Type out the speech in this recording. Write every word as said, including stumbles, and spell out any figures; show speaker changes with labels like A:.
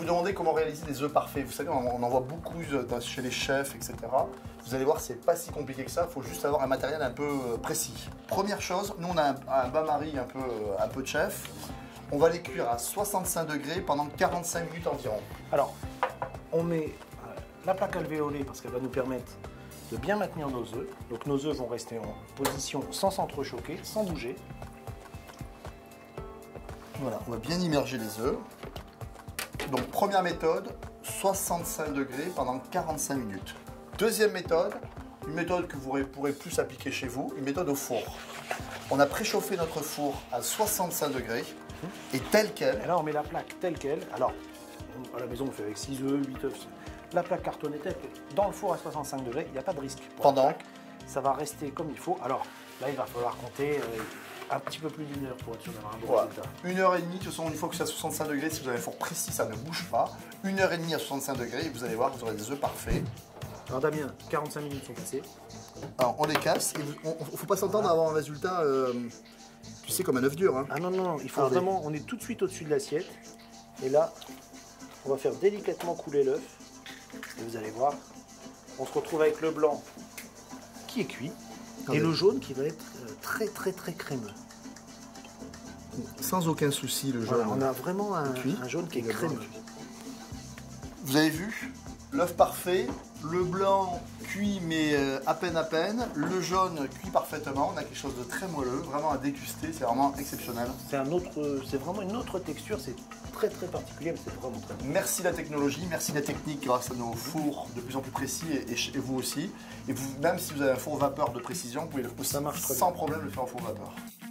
A: vous demandez comment réaliser des œufs parfaits, vous savez, on en voit beaucoup chez les chefs, et cetera. Vous allez voir, c'est pas si compliqué que ça, il faut juste avoir un matériel un peu précis. Première chose, nous on a un, un bain-marie un peu, un peu de chef. On va les cuire à soixante-cinq degrés pendant quarante-cinq minutes environ.
B: Alors, on met euh, la plaque alvéolée parce qu'elle va nous permettre de bien maintenir nos œufs. Donc nos œufs vont rester en position sans s'entrechoquer, sans bouger.
A: Voilà, on va bien immerger les œufs. Donc première méthode, soixante-cinq degrés pendant quarante-cinq minutes. Deuxième méthode, une méthode que vous pourrez plus appliquer chez vous, une méthode au four. On a préchauffé notre four à soixante-cinq degrés et tel quel.
B: Et là on met la plaque telle quelle. Alors, à la maison on fait avec six œufs, huit œufs. La plaque cartonnée telle quelle. Dans le four à soixante-cinq degrés, il n'y a pas de risque.
A: Pendant
B: plaque, ça va rester comme il faut. Alors là il va falloir compter euh, un petit peu plus d'une heure pour être sûr d'avoir un bon
A: voilà.
B: résultat.
A: Une heure et demie, de toute façon, une fois que c'est à soixante-cinq degrés, si vous avez un four précis, ça ne bouge pas. Une heure et demie à soixante-cinq degrés et vous allez voir, vous aurez des œufs parfaits.
B: Alors Damien, quarante-cinq minutes sont passées.
A: Alors on les casse, il ne faut pas s'entendre à avoir un résultat, euh, tu sais, comme un œuf dur. Hein.
B: Ah non, non, il faut
A: Regardez.
B: vraiment, on est tout de suite au-dessus de l'assiette. Et là, on va faire délicatement couler l'œuf. Et vous allez voir, on se retrouve avec le blanc qui est cuit.
A: Regardez.
B: Et le jaune qui va être euh, très très très crémeux.
A: Sans aucun souci, le jaune.
B: Voilà, on a vraiment un,
A: cuit.
B: un jaune qui est
A: Le blanc
B: crémeux.
A: Vous avez vu, l'œuf parfait, le blanc cuit mais euh, à peine à peine, le jaune cuit parfaitement, on a quelque chose de très moelleux, vraiment à déguster, c'est vraiment exceptionnel.
B: C'est un autre, c'est vraiment une autre texture, c'est très très particulier, mais c'est vraiment très bon.
A: Merci la technologie, merci la technique grâce à nos fours de plus en plus précis et, et, et vous aussi. Et vous, même si vous avez un four vapeur de précision, vous pouvez le,
B: Ça marche très
A: sans
B: bien.
A: problème le faire en four vapeur.